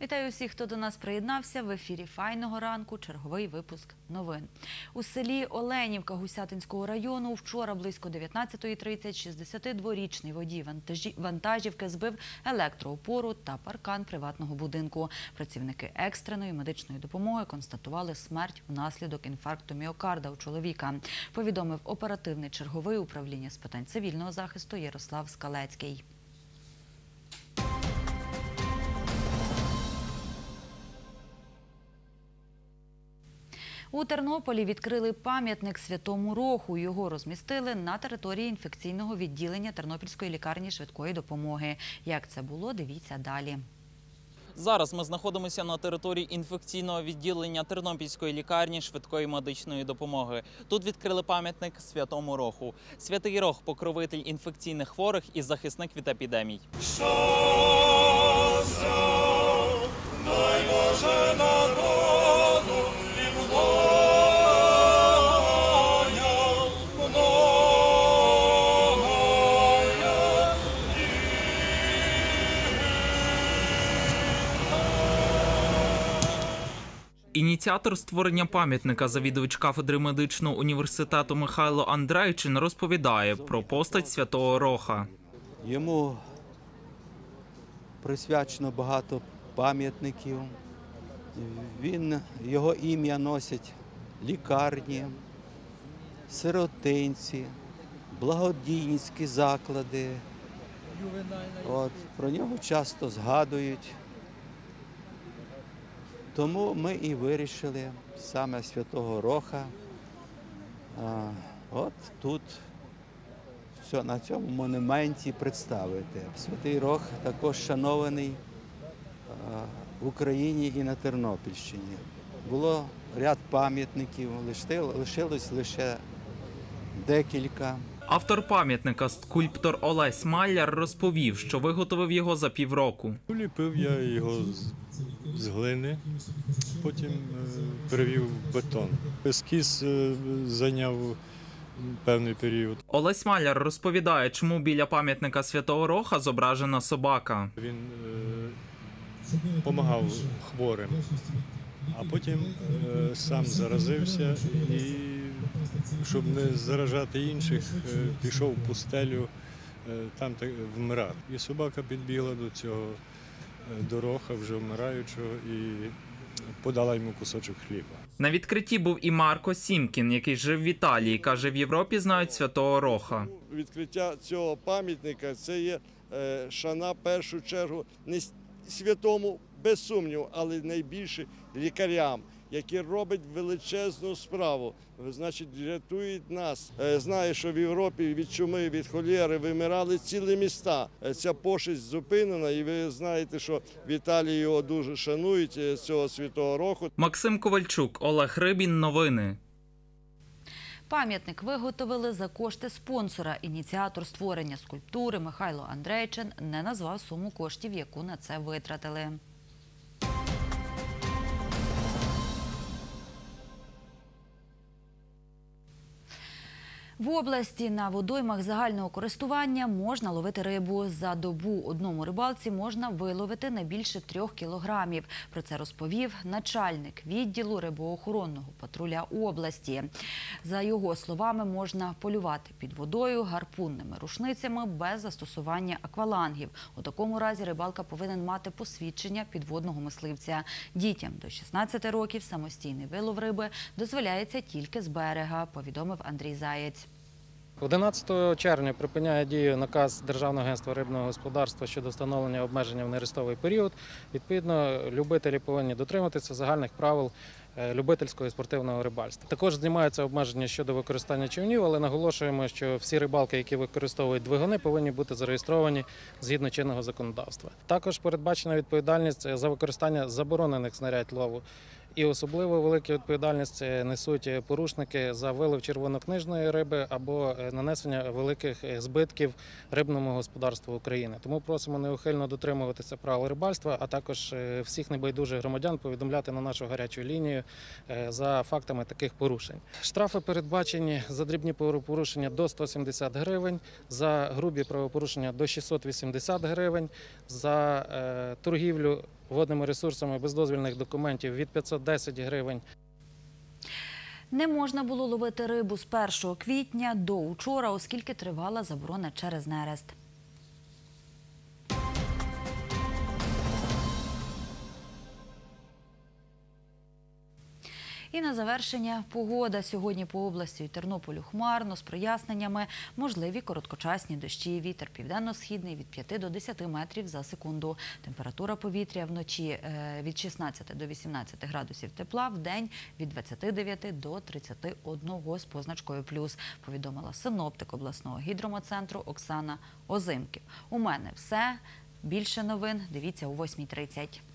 Вітаю усіх, хто до нас приєднався. В ефірі «Файного ранку» черговий випуск новин. У селі Оленівка Гусятинського району вчора близько 19:30 62-річний водій вантажівки збив електроопору та паркан приватного будинку. Працівники екстреної медичної допомоги констатували смерть внаслідок інфаркту міокарда у чоловіка, повідомив оперативний черговий управління з питань цивільного захисту Ярослав Скалецький. У Тернополі відкрили пам'ятник Святому Роху. Його розмістили на території інфекційного відділення Тернопільської лікарні швидкої допомоги. Як це було, дивіться далі. Зараз ми знаходимося на території інфекційного відділення Тернопільської лікарні швидкої медичної допомоги. Тут відкрили пам'ятник Святому Роху. Святий Рох – покровитель інфекційних хворих і захисник від епідемій. Ініціатор створення пам'ятника, завідувач кафедри медичного університету Михайло Андрейчин, розповідає про постать Святого Роха. Йому присвячено багато пам'ятників. Його ім'я носять лікарні, сиротинці, благодійницькі заклади. Про нього часто згадують. Тому ми і вирішили саме Святого Роха тут, на цьому монументі представити. Святий Рох також шанований в Україні і на Тернопільщині. Було ряд пам'ятників, лишилось лише декілька. Автор пам'ятника, скульптор Олесь Маляр, розповів, що виготовив його за півроку. Ліпив я його з глини, потім перевів в бетон. Ескіз зайняв певний період. Олесь Маляр розповідає, чому біля пам'ятника Святого Роха зображена собака. Він допомагав хворим, а потім сам заразився і, щоб не заражати інших, пішов в пустелю там вмирати. І собака підбігла до цього до Роха, вже вмираючого, і подала йому кусочок хліба. На відкритті був і Марко Сімкін, який жив в Італії. Каже, в Європі знають Святого Роха. Відкриття цього пам'ятника – це є шана, в першу чергу, не святому, без сумніву, але найбільше лікарям, які роблять величезну справу, значить, рятують нас. Знаю, що в Європі від чуми, від холери вимирали цілі міста. Ця пошесть зупинена, і ви знаєте, що в Італії його дуже шанують, цього Святого Роху. Максим Ковальчук, Олег Рибін. Новини. Пам'ятник виготовили за кошти спонсора. Ініціатор створення скульптури Михайло Андрейчин не назвав суму коштів, яку на це витратили. В області на водоймах загального користування можна ловити рибу. За добу одному рибалці можна виловити не більше 3 кілограмів. Про це розповів начальник відділу рибоохоронного патруля області. За його словами, можна полювати під водою гарпунними рушницями без застосування аквалангів. У такому разі рибалка повинен мати посвідчення підводного мисливця. Дітям до 16 років самостійний вилов риби дозволяється тільки з берега, повідомив Андрій Заєць. 11 червня припиняє дію наказ Державного агентства рибного господарства щодо встановлення обмеження в нерестовий період. Відповідно, любителі повинні дотримуватися загальних правил любительського і спортивного рибальства. Також знімаються обмеження щодо використання човнів, але наголошуємо, що всі рибалки, які використовують двигуни, повинні бути зареєстровані згідно чинного законодавства. Також передбачена відповідальність за використання заборонених знарядь лову. І особливо велику відповідальність несуть порушники за вилов червонокнижної риби або нанесення великих збитків рибному господарству України. Тому просимо неухильно дотримуватися правил рибальства, а також всіх небайдужих громадян повідомляти на нашу гарячу лінію штрафи за фактами таких порушень. Штрафи передбачені за дрібні правопорушення до 170 гривень, за грубі правопорушення до 680 гривень, за торгівлю водними ресурсами без дозвільних документів від 510 гривень. Не можна було ловити рибу з 1 квітня до учора, оскільки тривала заборона через нерест. І на завершення погода. Сьогодні по області і Тернополю хмарно, з проясненнями, можливі короткочасні дощі. Вітер південно-східний від 5 до 10 метрів за секунду. Температура повітря вночі від 16 до 18 градусів тепла, вдень від 29 до 31 з позначкою плюс, повідомила синоптик обласного гідрометцентру Оксана Озимків. У мене все. Більше новин дивіться о 8:30.